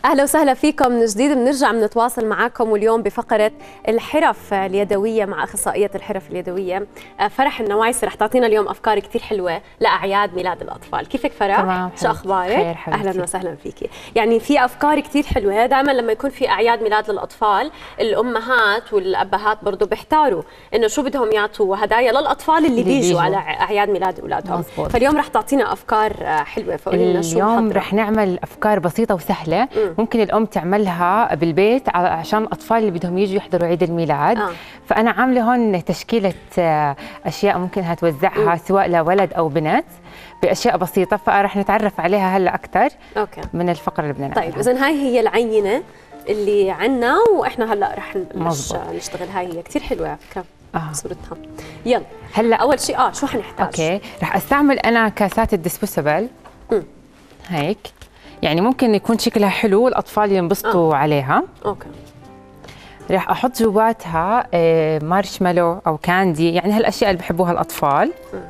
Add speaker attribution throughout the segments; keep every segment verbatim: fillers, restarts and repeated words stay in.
Speaker 1: أهلا وسهلا فيكم من جديد. بنرجع بنتواصل معكم واليوم بفقرة الحرف اليدوية مع أخصائية الحرف اليدوية فرح النوايسي. رح تعطينا اليوم أفكار كثير حلوة لأعياد ميلاد الأطفال. كيفك فرح؟
Speaker 2: تمام.
Speaker 1: شو أخبارك؟
Speaker 2: خير حبيبتي.
Speaker 1: أهلا وسهلا فيكي. يعني في أفكار كثير حلوة دائما لما يكون في أعياد ميلاد للأطفال، الأمهات والأبهات برضو بيحتاروا إنه شو بدهم يعطوا هدايا للأطفال اللي, اللي بيجوا, بيجوا على أعياد ميلاد أولادهم.
Speaker 2: مزبوط.
Speaker 1: فاليوم رح تعطينا أفكار حلوة، فقولي لنا شو
Speaker 2: اليوم رح نعمل أفكار بسيطة وسهلة. م. ممكن الأم تعملها بالبيت عشان الأطفال اللي بدهم يجوا يحضروا عيد الميلاد. آه. فأنا عاملة هون تشكيلة أشياء ممكنها توزعها م. سواء لولد أو بنت بأشياء بسيطة، فرح نتعرف عليها هلا أكثر أوكي. من الفقرة اللي بدنا نعملها.
Speaker 1: طيب إذن هاي هي العينة اللي عنا وإحنا هلا رح نبلش نشتغل. هاي هي كثير حلوة على فكرة آه. صورتها. يلا
Speaker 2: هلا
Speaker 1: أول شيء آه شو حنحتاج؟
Speaker 2: أوكي، رح أستعمل أنا كاسات الديسبوسبل هيك، يعني ممكن يكون شكلها حلو والأطفال ينبسطوا آه. عليها. أوكي. رح أحط جواتها مارشميلو أو كاندي، يعني هالأشياء اللي بحبوها الأطفال. م.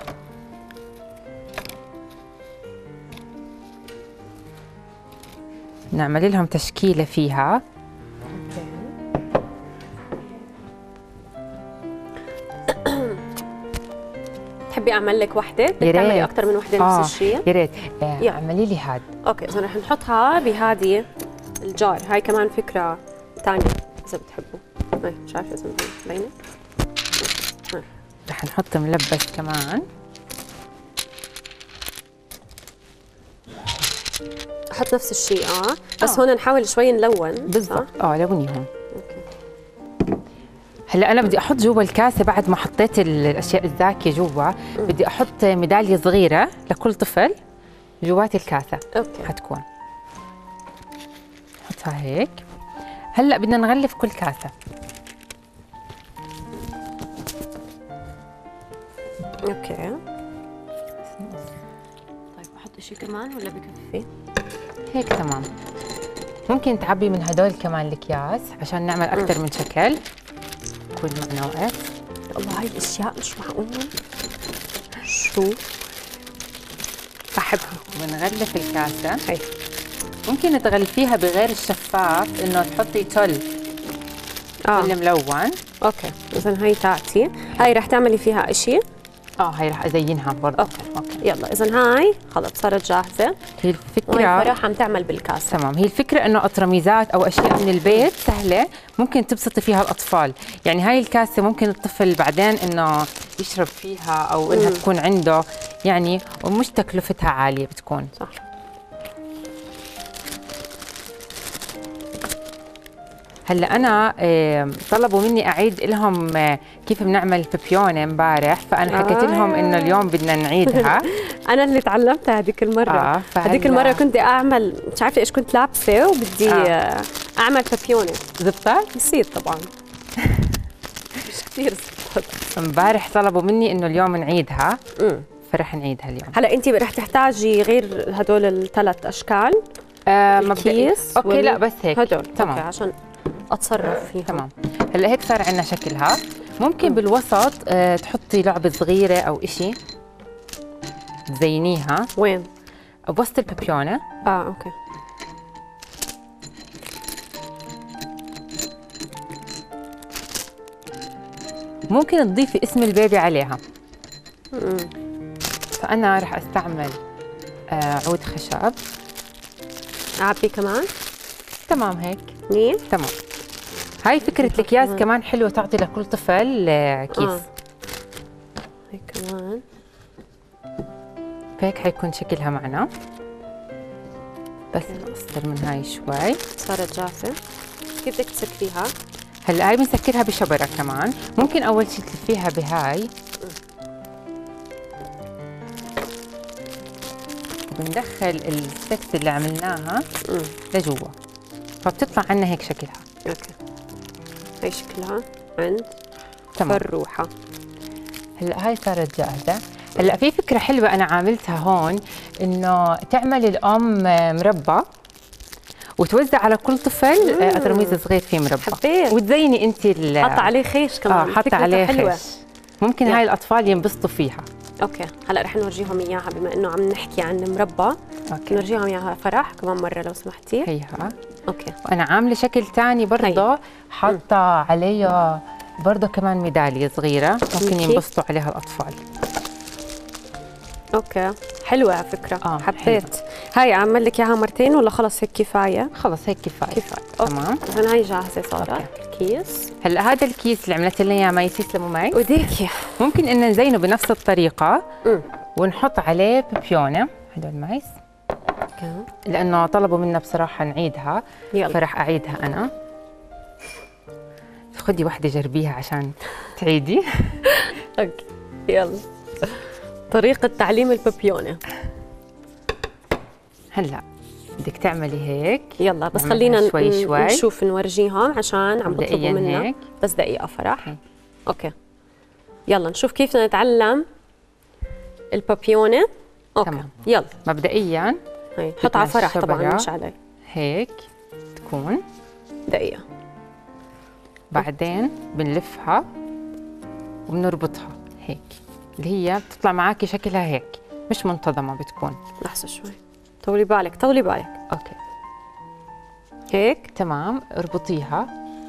Speaker 2: نعمل لهم تشكيلة فيها.
Speaker 1: تحبي اعمل لك وحده؟ بدك تعملي اكثر من وحده
Speaker 2: آه.
Speaker 1: نفس الشيء؟
Speaker 2: يا ريت اعملي لي هاد.
Speaker 1: اوكي اذا رح نحطها بهذه الجار. هاي كمان فكره ثانيه اذا بتحبوا. هاي مش عارفه اذا مبينه.
Speaker 2: رح نحط ملبس كمان.
Speaker 1: احط نفس الشيء اه بس آه. هون نحاول شوي نلون.
Speaker 2: بالضبط اه لونيهم. هلا انا بدي احط جوا الكاسه بعد ما حطيت الاشياء الزاكيه جوا، بدي احط ميداليه صغيره لكل طفل جوات الكاسه. اوكي حتكون نحطها هيك. هلا بدنا نغلف كل كاسه.
Speaker 1: اوكي طيب احط شيء كمان ولا بكفي؟
Speaker 2: هيك تمام. ممكن تعبي من هدول كمان الاكياس عشان نعمل اكثر من شكل. كل معنا وقت.
Speaker 1: الله هاي الاشياء مش معقول. شو بحبها.
Speaker 2: بنغلف الكاسه هي. ممكن تغلفيها بغير الشفاف، انه تحطي تل
Speaker 1: اه
Speaker 2: تل ملون.
Speaker 1: اوكي اذا هي تاعتي. هاي رح تعملي فيها شيء؟
Speaker 2: اه هي رح ازينها برضه.
Speaker 1: اوكي اوكي يلا اذا هاي خلص صارت جاهزه.
Speaker 2: هي الفكره
Speaker 1: فرح عم تعمل بالكاسه.
Speaker 2: تمام. هي الفكره انه اطرميزات او اشياء من البيت سهله ممكن تبسطي فيها الاطفال. يعني هاي الكاسه ممكن الطفل بعدين انه يشرب فيها او انها مم. تكون عنده، يعني ومش تكلفتها عاليه بتكون.
Speaker 1: صح.
Speaker 2: هلا انا طلبوا مني اعيد لهم كيف بنعمل بيبيونه امبارح، فانا حكيت آه. لهم انه اليوم بدنا نعيدها.
Speaker 1: انا اللي تعلمتها هذيك المره. آه هذيك المره كنت اعمل مش عارفه ايش كنت لابسه وبدي آه. اعمل بيبيونه.
Speaker 2: زبطت؟
Speaker 1: نسيت طبعا. مش كثير زبطت.
Speaker 2: امبارح طلبوا مني انه اليوم نعيدها. امم فرح نعيدها اليوم.
Speaker 1: هلا انت رح تحتاجي غير هدول الثلاث اشكال.
Speaker 2: آه الكيس اوكي لا بس هيك
Speaker 1: هدول
Speaker 2: تمام.
Speaker 1: اوكي عشان اتصرف فيها.
Speaker 2: تمام. هلا هيك صار عندنا شكلها. ممكن م. بالوسط آه تحطي لعبه صغيره او إشي تزينيها.
Speaker 1: وين؟
Speaker 2: بوسط البيبيونه.
Speaker 1: اه اوكي.
Speaker 2: ممكن تضيفي اسم البيبي عليها.
Speaker 1: م.
Speaker 2: فانا رح استعمل آه عود خشب.
Speaker 1: اعبي كمان؟
Speaker 2: تمام هيك.
Speaker 1: منيح؟
Speaker 2: تمام. هاي فكرة الأكياس كمان حلوة، تعطي لكل طفل كيس.
Speaker 1: آه. هي كمان.
Speaker 2: فهيك حيكون شكلها معنا. بس نقصر من هاي شوي.
Speaker 1: صارت جاهزة. كيف بدك تسكريها؟
Speaker 2: هلا هاي بنسكرها بشبرة كمان، ممكن أول شيء تلفيها بهاي. وبندخل الستكس اللي عملناها م. لجوا. فبتطلع عنا هيك شكلها.
Speaker 1: اوكي. هي شكلها عند
Speaker 2: تمام.
Speaker 1: فروحة.
Speaker 2: هلا هاي صارت جاهزة. هلا في فكرة حلوة أنا عاملتها هون، إنه تعمل الأم مربى وتوزع على كل طفل أطرميز صغير فيه مربى.
Speaker 1: حبيت.
Speaker 2: وتزيني أنت
Speaker 1: حاطة عليه خيش كمان.
Speaker 2: اه حاطة عليه خيش. ممكن يعني. هاي الأطفال ينبسطوا فيها.
Speaker 1: اوكي هلا رح نورجيهم اياها بما انه عم نحكي عن مربى. اوكي نورجيهم اياها فرح كمان مره لو سمحتي.
Speaker 2: هيها.
Speaker 1: اوكي
Speaker 2: وانا عامله شكل ثاني برضه حاطه عليه برضه كمان ميداليه صغيره ممكن ينبسطوا عليها الاطفال.
Speaker 1: اوكي حلوه على فكره.
Speaker 2: آه
Speaker 1: حبيت. هاي اعمل لك اياها مرتين ولا خلص هيك كفايه؟
Speaker 2: خلص هيك كفايه.
Speaker 1: كفايه
Speaker 2: تمام.
Speaker 1: اذا هاي جاهزه صارت. الكيس
Speaker 2: هلا هذا الكيس اللي عملت لنا اياه مي، تسلموا معي.
Speaker 1: وديكي
Speaker 2: ممكن ان نزينه بنفس الطريقه
Speaker 1: م.
Speaker 2: ونحط عليه بيبيونه. هدول مايس
Speaker 1: اوكي
Speaker 2: لانه طلبوا منا بصراحه نعيدها.
Speaker 1: يلا.
Speaker 2: فرح اعيدها انا. خدي وحده جربيها عشان تعيدي.
Speaker 1: اوكي يلا. طريقه تعليم البيبيونه.
Speaker 2: هلا بدك تعملي هيك.
Speaker 1: يلا بس خلينا
Speaker 2: شوي شوي
Speaker 1: نشوف نورجيهم عشان عم بطلبوا منا هيك. بس دقيقه فرح. هيك. اوكي يلا نشوف كيف بدنا نتعلم البابيونه. اوكي تمام. يلا
Speaker 2: مبدئيا
Speaker 1: هي حط على فرح طبعا مش علي.
Speaker 2: هيك تكون
Speaker 1: دقيقه.
Speaker 2: بعدين بنلفها وبنربطها هيك اللي هي بتطلع معاكي شكلها هيك مش منتظمه بتكون.
Speaker 1: لحظه شوي طولي بالك طولي بالك.
Speaker 2: اوكي
Speaker 1: هيك
Speaker 2: تمام. اربطيها.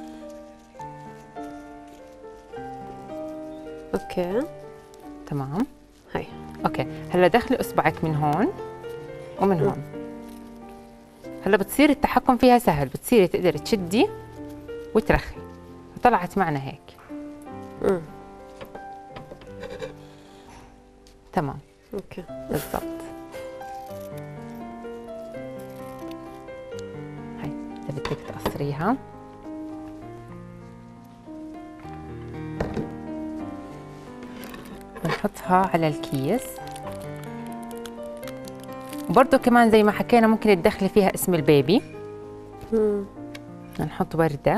Speaker 1: اوكي
Speaker 2: تمام.
Speaker 1: هي
Speaker 2: اوكي هلا دخلي اصبعك من هون ومن هون. هلا بتصير التحكم فيها سهل، بتصيري تقدري تشدي وترخي. طلعت معنا هيك.
Speaker 1: امم
Speaker 2: تمام.
Speaker 1: اوكي
Speaker 2: بالضبط. هاي اذا بدك تقصريها. بنحطها على الكيس. وبرضه كمان زي ما حكينا ممكن تدخلي فيها اسم البيبي.
Speaker 1: امم
Speaker 2: نحط ورده.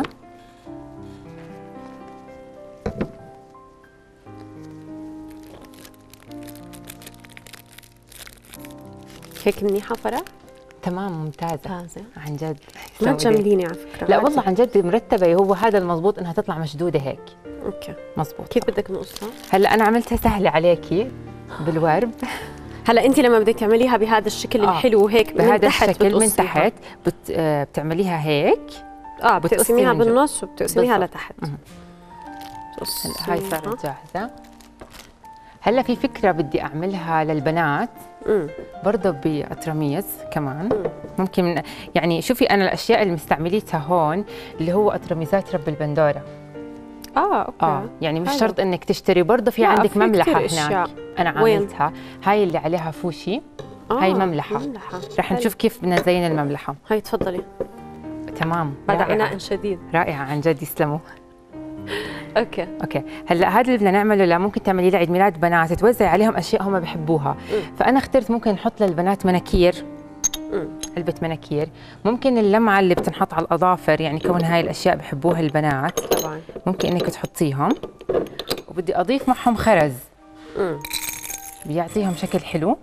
Speaker 1: هيك منيحه فرح؟
Speaker 2: تمام ممتازه.
Speaker 1: ممتازه
Speaker 2: عن جد.
Speaker 1: ما تجمليني على فكره.
Speaker 2: لا والله عن جد مرتبه. هو هذا المضبوط انها تطلع مشدوده هيك.
Speaker 1: اوكي
Speaker 2: مزبوط.
Speaker 1: كيف بدك نقصها؟
Speaker 2: هلا انا عملتها سهله عليكي بالورب.
Speaker 1: هلا انت لما بدك تعمليها بهذا الشكل آه. الحلو هيك من
Speaker 2: بهذا
Speaker 1: تحت
Speaker 2: الشكل من تحت بت... آه بتعمليها هيك.
Speaker 1: اه بتقسميها بالنص وبتقسميها لتحت.
Speaker 2: هلا هاي صارت جاهزه. هلا في فكره بدي اعملها للبنات.
Speaker 1: امم
Speaker 2: برضه بأطرميز كمان. مم. ممكن يعني شوفي انا الاشياء اللي مستعمليتها هون اللي هو اطرميزات رب البندوره.
Speaker 1: اه اوكي.
Speaker 2: اه يعني مش شرط انك تشتري. برضه في عندك مملحه هناك انا عاملتها. هاي اللي عليها فوشي. آه هاي مملحه, مملحة. رح نشوف كيف بدنا نزين المملحه.
Speaker 1: هاي تفضلي.
Speaker 2: تمام.
Speaker 1: بعد عناء شديد.
Speaker 2: رائعه عن جد يسلموا.
Speaker 1: اوكي
Speaker 2: اوكي هلا هذا اللي بدنا نعمله. لا ممكن تعملي لعيد ميلاد بنات توزعي عليهم اشياء هم بحبوها. م. فانا اخترت ممكن نحط للبنات مناكير. م. علبه مناكير. ممكن اللمعه اللي بتنحط على الاظافر يعني كون هاي الاشياء بحبوها البنات.
Speaker 1: طبعا
Speaker 2: ممكن انك تحطيهم. وبدي اضيف معهم خرز.
Speaker 1: م.
Speaker 2: بيعطيهم شكل حلو.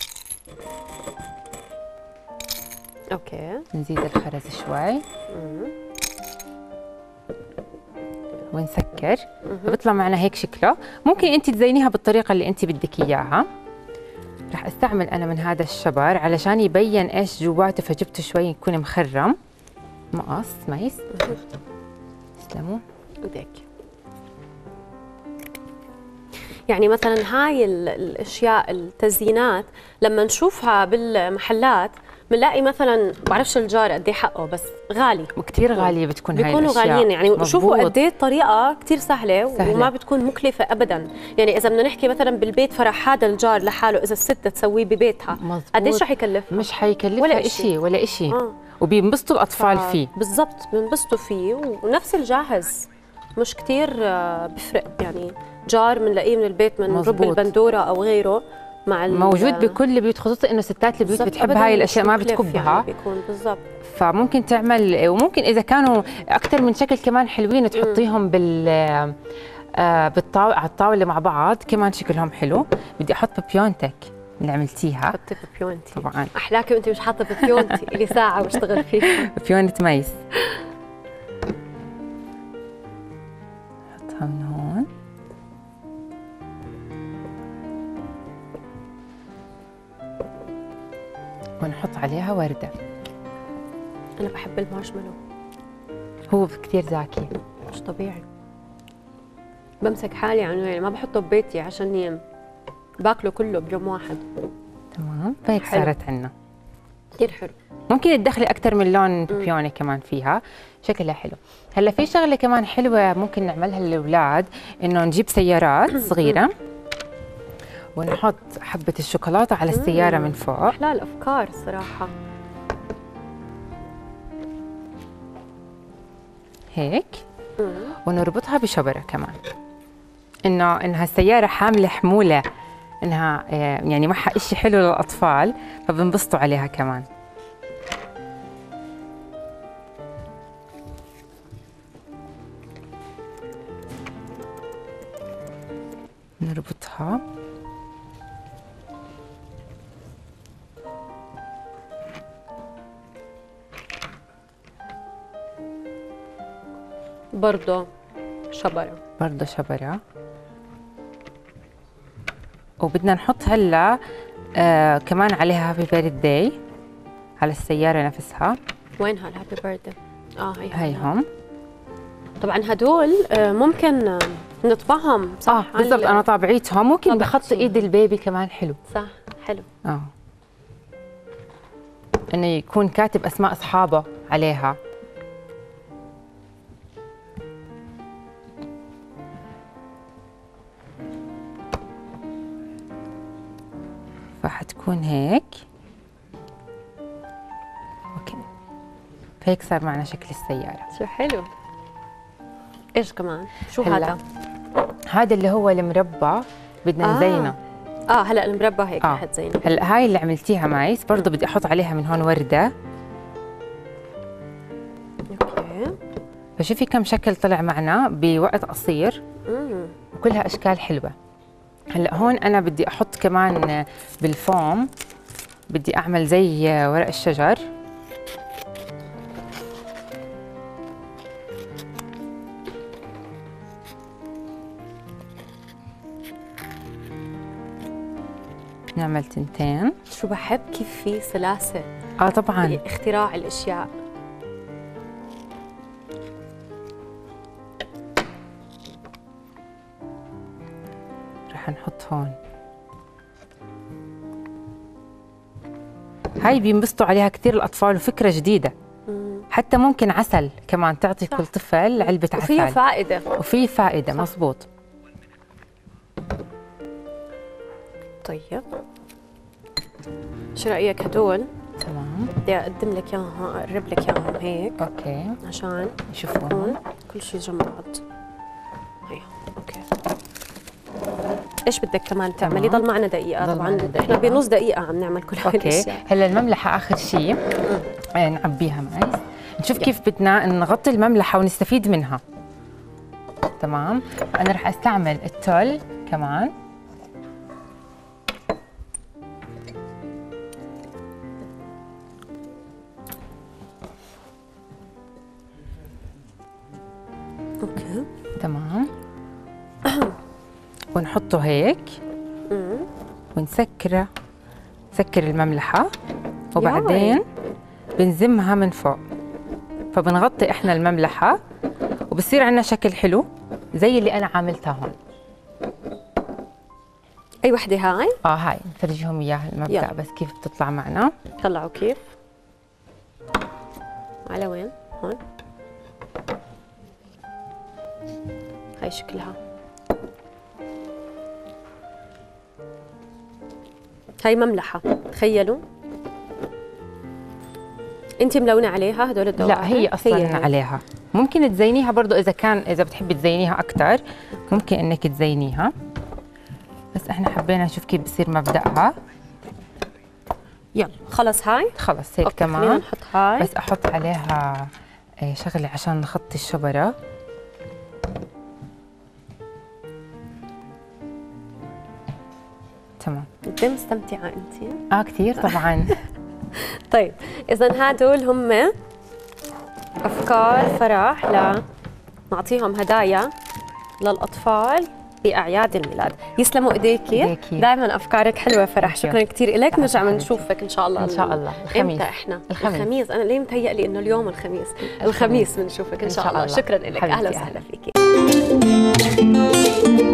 Speaker 1: اوكي
Speaker 2: نزيد الخرز شوي. م. ونسكر. بيطلع معنا هيك شكله. ممكن انت تزينيها بالطريقه اللي انت بدك اياها. رح استعمل انا من هذا الشبر علشان يبين ايش جواته فجبته شوي يكون مخرم. مقص ميس. تسلموا.
Speaker 1: بدك يعني مثلا هاي الاشياء التزيينات لما نشوفها بالمحلات بنلاقي مثلا بعرفش الجار قد ايه حقه بس غالي
Speaker 2: وكثير غاليه بتكون هاي الاشياء.
Speaker 1: بيكونوا غاليين يعني. مزبوط. شوفوا قد ايه الطريقه كثير سهله, سهلة وما بتكون مكلفه ابدا. يعني اذا بدنا نحكي مثلا بالبيت فرح هذا الجار لحاله اذا الست تسويه ببيتها قديش رح يكلف؟
Speaker 2: مش حيكلفها ولا شيء ولا شيء. آه. وبينبسطوا الاطفال ف... فيه.
Speaker 1: بالضبط بينبسطوا فيه ونفس الجاهز مش كثير بفرق. يعني جار بنلاقيه من البيت من رب البندوره او غيره مع
Speaker 2: موجود بكل البيوت خصوصا انه ستات البيوت بتحب هاي الاشياء ما بتكبها.
Speaker 1: يعني بيكون بالضبط.
Speaker 2: فممكن تعمل وممكن اذا كانوا اكثر من شكل كمان حلوين تحطيهم بال آه بالطاوله على الطاوله مع بعض كمان شكلهم حلو. بدي احط ببيونتك اللي عملتيها.
Speaker 1: حطي ببيونتي
Speaker 2: طبعا.
Speaker 1: احلاكي وانت مش حاطه ببيونتي لي ساعه بشتغل فيها.
Speaker 2: ببيونة ميس. حطها من هون. ونحط عليها وردة.
Speaker 1: أنا بحب المارشميلو،
Speaker 2: هو كثير زاكي
Speaker 1: مش طبيعي. بمسك حالي عنه، يعني ما بحطه ببيتي عشان باكله كله بيوم واحد.
Speaker 2: تمام، فهيك
Speaker 1: حلو.
Speaker 2: صارت عنا
Speaker 1: كثير حلو.
Speaker 2: ممكن تدخلي اكثر من لون بيبيوني كمان فيها، شكلها حلو. هلا في شغله كمان حلوه ممكن نعملها للاولاد، انه نجيب سيارات صغيره ونحط حبه الشوكولاته على السياره من فوق.
Speaker 1: احلى الافكار الصراحه.
Speaker 2: هيك ونربطها بشبره كمان، انه انها السياره حامله حموله، انها يعني معها إشي حلو للاطفال فبنبسطوا عليها كمان. نربطها
Speaker 1: برضه شبرة،
Speaker 2: برضه شبرة. وبدنا نحط هلا آه كمان عليها هابي بيرثداي على السيارة نفسها.
Speaker 1: وينها الهابي بيرثداي؟ اه هي
Speaker 2: هيهم.
Speaker 1: طبعا هدول آه ممكن نطبعهم صح؟
Speaker 2: اه بالضبط، انا طابعيتهم. ممكن بخط ايد البيبي كمان حلو.
Speaker 1: صح، حلو.
Speaker 2: اه انه يكون كاتب اسماء اصحابه عليها. فحتكون هيك. اوكي، فهيك صار معنا شكل السيارة.
Speaker 1: شو حلو. ايش كمان؟ شو
Speaker 2: هلا.
Speaker 1: هذا؟
Speaker 2: هذا اللي هو المربى بدنا
Speaker 1: آه.
Speaker 2: نزينه.
Speaker 1: اه هلا المربى هيك
Speaker 2: آه.
Speaker 1: رح تزينه.
Speaker 2: هلا هاي اللي عملتيها مايس برضه بدي احط عليها من هون وردة.
Speaker 1: اوكي.
Speaker 2: فشوفي كم شكل طلع معنا بوقت قصير.
Speaker 1: امم
Speaker 2: وكلها اشكال حلوة. هلا هون انا بدي احط كمان بالفوم، بدي اعمل زي ورق الشجر. نعمل تنتين.
Speaker 1: شو بحب كيف في سلاسة
Speaker 2: اه طبعا
Speaker 1: باختراع الاشياء.
Speaker 2: رح نحط هون. هاي بينبسطوا عليها كثير الاطفال وفكرة جديدة.
Speaker 1: مم.
Speaker 2: حتى ممكن عسل كمان، تعطي
Speaker 1: صح.
Speaker 2: كل طفل علبة عسل
Speaker 1: وفيها فائدة.
Speaker 2: وفي فائدة.
Speaker 1: صح.
Speaker 2: مزبوط.
Speaker 1: طيب شو رأيك هدول؟
Speaker 2: تمام.
Speaker 1: بدي أقدم لك إياها، أقرب لك إياهم هيك
Speaker 2: اوكي
Speaker 1: عشان
Speaker 2: شوفوا
Speaker 1: يكون كل شيء جنب بعض. هيا اوكي. ايش بدك كمان تعملي؟ ضل معنا دقيقة.
Speaker 2: ضل
Speaker 1: طبعا
Speaker 2: معنا
Speaker 1: احنا
Speaker 2: دقيقة.
Speaker 1: بنص دقيقة عم نعمل كل هاي
Speaker 2: اوكي.
Speaker 1: الاشياء.
Speaker 2: هلا المملحة اخر شيء نعبيها معي. نشوف كيف بدنا نغطي المملحة ونستفيد منها. تمام. انا رح استعمل التول كمان.
Speaker 1: اوكي.
Speaker 2: تمام. ونحطه هيك
Speaker 1: امم
Speaker 2: ونسكره، نسكر المملحة وبعدين بنزمها من فوق. فبنغطي احنا المملحة وبصير عندنا شكل حلو زي اللي انا عاملتها هون.
Speaker 1: اي وحدة هاي؟
Speaker 2: اه هاي نفرجيهم اياها المبدأ
Speaker 1: يلا.
Speaker 2: بس كيف بتطلع معنا.
Speaker 1: طلعوا كيف؟ على وين؟ هون. هاي شكلها. هاي مملحة، تخيلوا. انت ملونة عليها هدول الدواعي؟
Speaker 2: لا هي اصلا هي عليها. ممكن تزينيها برضو اذا كان اذا بتحبي تزينيها اكثر ممكن انك تزينيها، بس احنا حبينا نشوف كيف بصير مبدأها.
Speaker 1: يلا خلص هاي؟
Speaker 2: خلص هيك
Speaker 1: تمام.
Speaker 2: تمام.
Speaker 1: نحط هاي
Speaker 2: بس احط عليها شغله عشان نخطي الشبره. تمام.
Speaker 1: قد ايه مستمتعة انت؟
Speaker 2: اه كثير طبعا.
Speaker 1: طيب اذا هدول هم افكار فرح ل نعطيهم هدايا للاطفال باعياد الميلاد. يسلموا ايديكي، دائما افكارك حلوه فرح. شكرا كثير لك، نرجع بنشوفك ان شاء الله
Speaker 2: ان شاء الله الخميس.
Speaker 1: امتى احنا؟
Speaker 2: الخميس.
Speaker 1: الخميس. انا ليه متهيألي انه اليوم الخميس؟ الخميس بنشوفك ان شاء الله. شكرا لك، اهلا وسهلا فيكي.